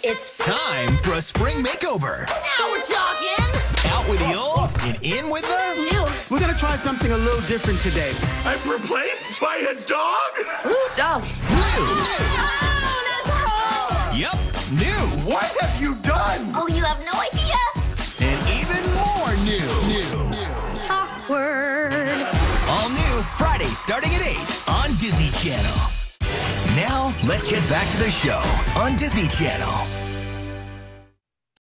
It's time for a spring makeover. Now we're talking. Out with the old and in with the New. We're gonna try something a little different today. I'm replaced by a dog? Ooh, dog. new. Yep, new. What have you done? Oh, you have no idea? And even more new. Awkward. All new Friday starting at 8 on Disney Channel. Now, let's get back to the show on Disney Channel.